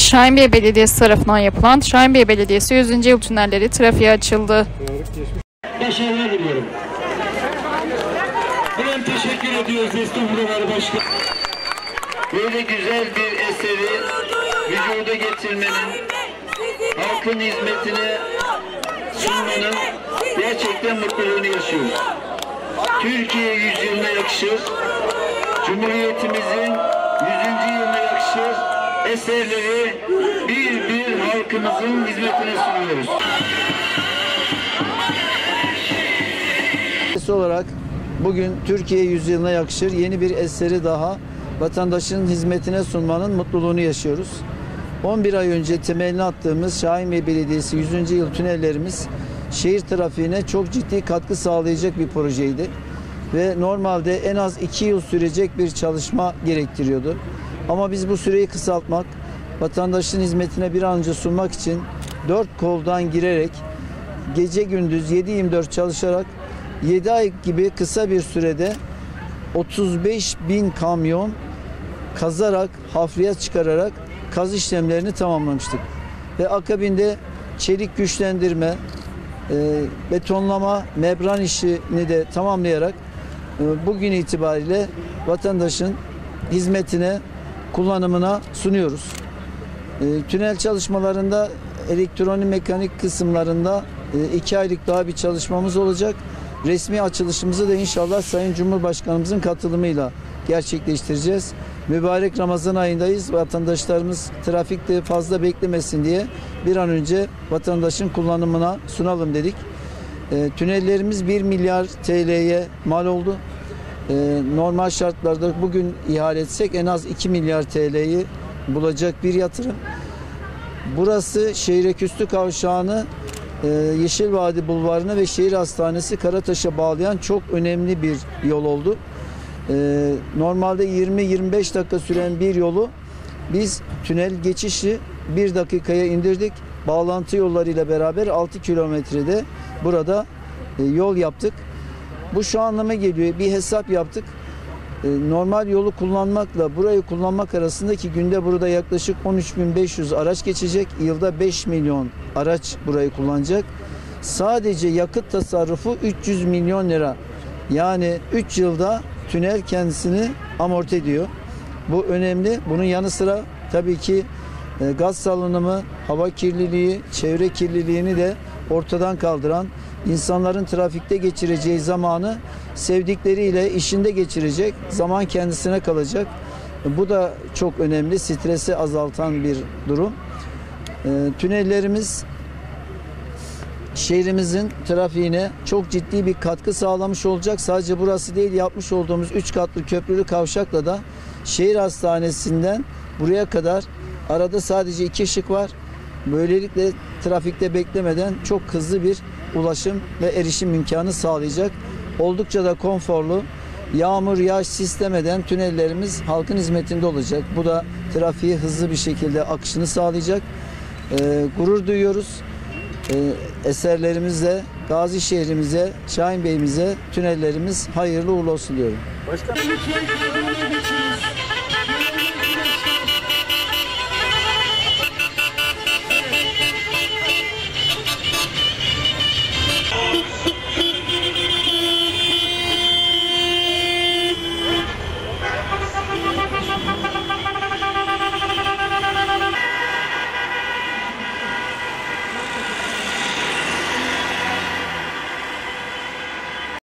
Şahinbey Belediyesi tarafından yapılan Şahinbey Belediyesi 100. Yıl Tünelleri trafiğe açıldı. Başarılar diliyorum. Ben teşekkür ediyoruz Estağfurullah Başkanı. Böyle güzel bir eseri vücuda getirmenin, halkın hizmetine sunmanın gerçekten mutluluğunu yaşıyoruz. Türkiye 100 yılına yakışır, Cumhuriyetimizin 100. yılına yakışır eserleri bir bir halkımızın hizmetine sunuyoruz. Olarak bugün Türkiye 100 yılına yakışır yeni bir eseri daha vatandaşın hizmetine sunmanın mutluluğunu yaşıyoruz. 11 ay önce temelini attığımız Şahinbey Belediyesi 100. Yıl tünellerimiz şehir trafiğine çok ciddi katkı sağlayacak bir projeydi. Ve normalde en az 2 yıl sürecek bir çalışma gerektiriyordu. Ama biz bu süreyi kısaltmak, vatandaşın hizmetine bir an önce sunmak için 4 koldan girerek gece gündüz 7/24 çalışarak 7 ay gibi kısa bir sürede 35.000 kamyon kazarak, hafriyat çıkararak kaz işlemlerini tamamlamıştık. Ve akabinde çelik güçlendirme, betonlama, membran işini de tamamlayarak bugün itibariyle vatandaşın hizmetine, kullanımına sunuyoruz. Tünel çalışmalarında elektronik mekanik kısımlarında 2 aylık daha bir çalışmamız olacak. Resmi açılışımızı da inşallah Sayın Cumhurbaşkanımızın katılımıyla gerçekleştireceğiz. Mübarek Ramazan ayındayız. Vatandaşlarımız trafikte fazla beklemesin diye bir an önce vatandaşın kullanımına sunalım dedik. Tünellerimiz 1 milyar TL'ye mal oldu. Normal şartlarda bugün ihale etsek en az 2 milyar TL'yi bulacak bir yatırım. Burası Şehreküstü Kavşağı'nı Yeşil Vadi Bulvarı'na ve Şehir Hastanesi Karataş'a bağlayan çok önemli bir yol oldu. Normalde 20-25 dakika süren bir yolu biz tünel geçişi 1 dakikaya indirdik. Bağlantı yollarıyla beraber 6 kilometrede burada yol yaptık. Bu şu anlama geliyor. Bir hesap yaptık. Normal yolu kullanmakla burayı kullanmak arasındaki günde burada yaklaşık 13.500 araç geçecek. Yılda 5 milyon araç burayı kullanacak. Sadece yakıt tasarrufu 300 milyon lira. Yani 3 yılda tünel kendisini amorti ediyor. Bu önemli. Bunun yanı sıra tabii ki gaz salınımı, hava kirliliği, çevre kirliliğini de ortadan kaldıran, insanların trafikte geçireceği zamanı sevdikleriyle işinde geçirecek, zaman kendisine kalacak. Bu da çok önemli, stresi azaltan bir durum. Tünellerimiz şehrimizin trafiğine çok ciddi bir katkı sağlamış olacak. Sadece burası değil, yapmış olduğumuz 3 katlı köprülü kavşakla da şehir hastanesinden buraya kadar arada sadece 2 ışık var. Böylelikle trafikte beklemeden çok hızlı bir ulaşım ve erişim imkanı sağlayacak. Oldukça da konforlu, yağmur, yağış sistemeden tünellerimiz halkın hizmetinde olacak. Bu da trafiği hızlı bir şekilde akışını sağlayacak. Gurur duyuyoruz. Eserlerimizle, Gazi şehrimize, Şahinbey'imize tünellerimiz hayırlı uğurlu olsun diyorum. Başkanım.